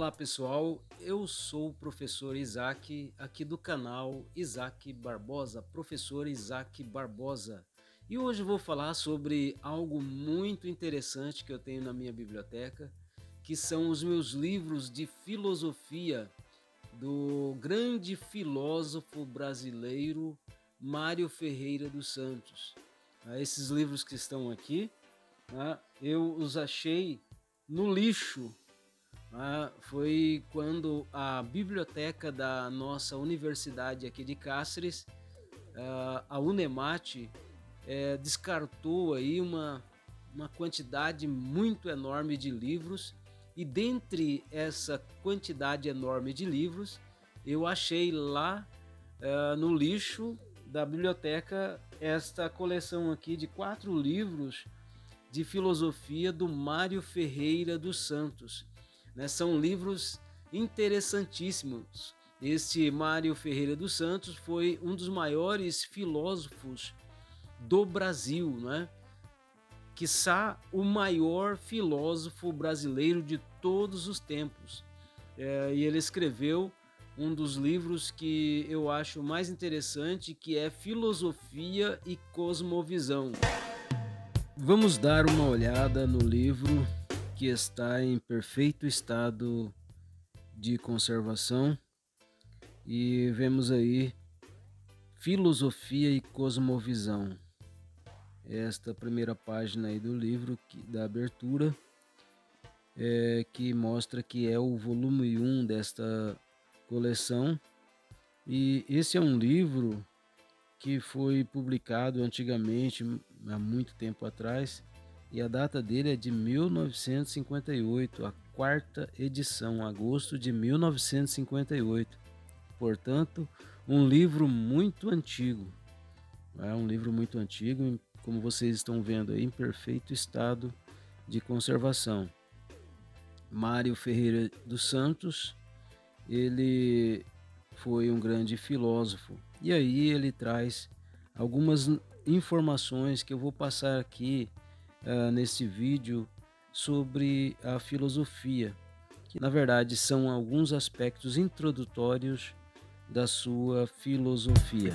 Olá pessoal, eu sou o professor Isaac, aqui do canal Isaac Barbosa, professor Isaac Barbosa. E hoje vou falar sobre algo muito interessante que eu tenho na minha biblioteca, que são os meus livros de filosofia do grande filósofo brasileiro Mário Ferreira dos Santos. Esses livros que estão aqui, eu os achei no lixo. Foi quando a biblioteca da nossa universidade aqui de Cáceres, a Unemate, descartou aí uma quantidade muito enorme de livros, e dentre essa quantidade enorme de livros, eu achei lá no lixo da biblioteca esta coleção aqui de 4 livros de filosofia do Mário Ferreira dos Santos. São livros interessantíssimos. Este Mário Ferreira dos Santos foi um dos maiores filósofos do Brasil, quiçá o maior filósofo brasileiro de todos os tempos. E ele escreveu um dos livros que eu acho mais interessante, que é Filosofia e Cosmovisão. Vamos dar uma olhada no livro, que está em perfeito estado de conservação, e vemos aí Filosofia e Cosmovisão. Esta primeira página aí do livro, da abertura, que mostra que é o volume 1 desta coleção, e esse é um livro que foi publicado antigamente, há muito tempo atrás, e a data dele é de 1958, a 4ª edição, agosto de 1958. Portanto, um livro muito antigo. É um livro muito antigo, como vocês estão vendo aí, em perfeito estado de conservação. Mário Ferreira dos Santos, ele foi um grande filósofo. E aí ele traz algumas informações que eu vou passar aqui nesse vídeo sobre a filosofia, que na verdade são alguns aspectos introdutórios da sua filosofia.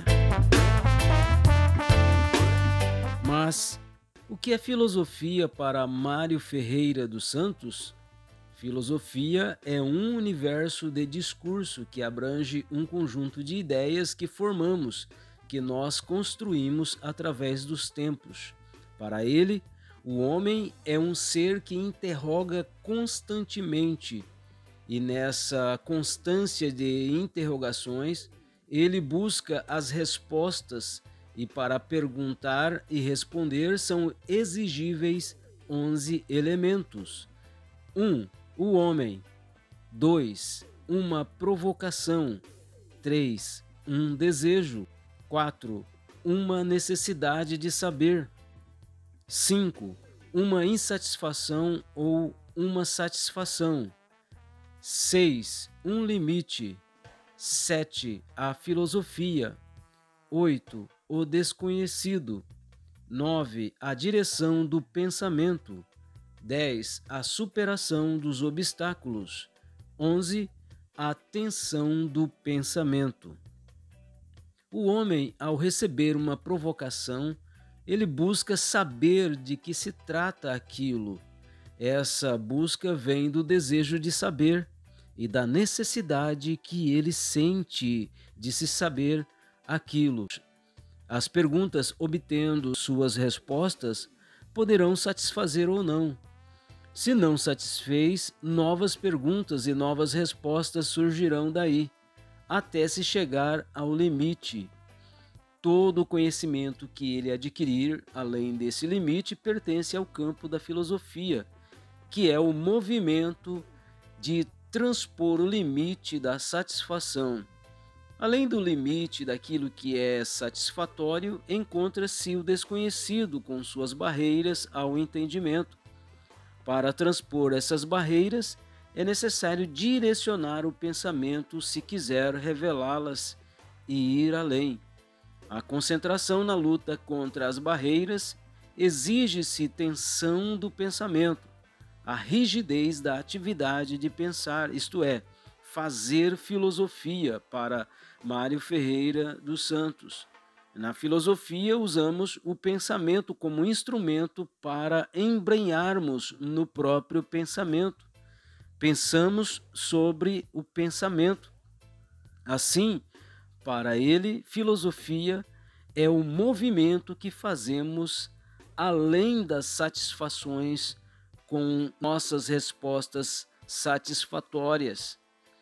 Mas o que é filosofia para Mário Ferreira dos Santos? Filosofia é um universo de discurso que abrange um conjunto de ideias que formamos, que nós construímos através dos tempos. Para ele, o homem é um ser que interroga constantemente, e nessa constância de interrogações, ele busca as respostas, e para perguntar e responder são exigíveis 11 elementos. 1. O homem. 2. Uma provocação. 3. Um desejo. 4. Uma necessidade de saber. 5. Uma insatisfação ou uma satisfação. 6. Um limite. 7. A filosofia. 8. O desconhecido. 9. A direção do pensamento. 10. A superação dos obstáculos. 11. A tensão do pensamento. O homem, ao receber uma provocação, ele busca saber de que se trata aquilo. Essa busca vem do desejo de saber e da necessidade que ele sente de se saber aquilo. As perguntas, obtendo suas respostas, poderão satisfazer ou não. Se não satisfez, novas perguntas e novas respostas surgirão daí, até se chegar ao limite. Todo o conhecimento que ele adquirir além desse limite pertence ao campo da filosofia, que é o movimento de transpor o limite da satisfação. Além do limite daquilo que é satisfatório, encontra-se o desconhecido com suas barreiras ao entendimento. Para transpor essas barreiras, é necessário direcionar o pensamento se quiser revelá-las e ir além. A concentração na luta contra as barreiras exige-se tensão do pensamento. a rigidez da atividade de pensar, isto é, fazer filosofia, para Mário Ferreira dos Santos. Na filosofia, usamos o pensamento como instrumento para embrenharmos no próprio pensamento. Pensamos sobre o pensamento. Assim, para ele, filosofia é o movimento que fazemos além das satisfações com nossas respostas satisfatórias.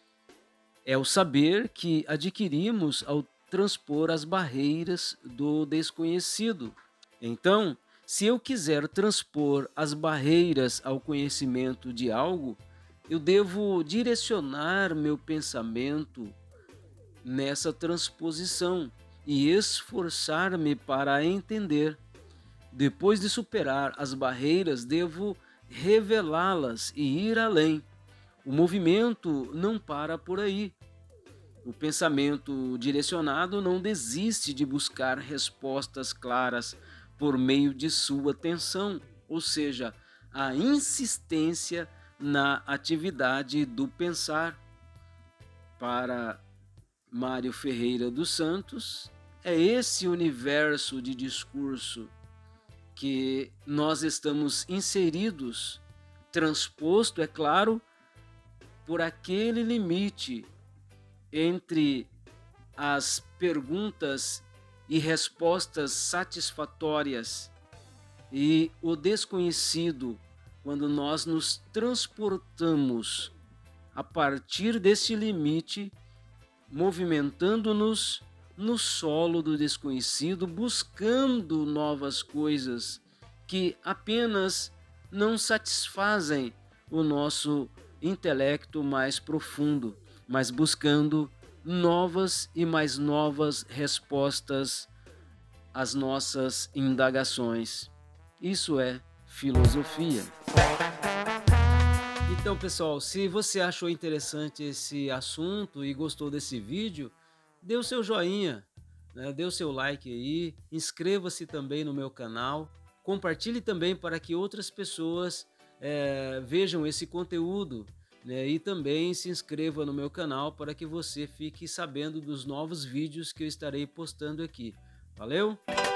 É o saber que adquirimos ao transpor as barreiras do desconhecido. Então, se eu quiser transpor as barreiras ao conhecimento de algo, eu devo direcionar meu pensamento nessa transposição e esforçar-me para entender. Depois de superar as barreiras, devo revelá-las e ir além. O movimento não para por aí. O pensamento direcionado não desiste de buscar respostas claras por meio de sua atenção, ou seja, a insistência na atividade do pensar. Para Mário Ferreira dos Santos, é esse universo de discurso que nós estamos inseridos, transposto, é claro, por aquele limite entre as perguntas e respostas satisfatórias e o desconhecido, quando nós nos transportamos a partir desse limite, movimentando-nos no solo do desconhecido, buscando novas coisas que apenas não satisfazem o nosso intelecto mais profundo, mas buscando novas e mais novas respostas às nossas indagações. Isso é filosofia. Então, pessoal, se você achou interessante esse assunto e gostou desse vídeo, dê o seu joinha, né? Dê o seu like aí, inscreva-se também no meu canal, compartilhe também para que outras pessoas vejam esse conteúdo, né? E também se inscreva no meu canal para que você fique sabendo dos novos vídeos que eu estarei postando aqui. Valeu?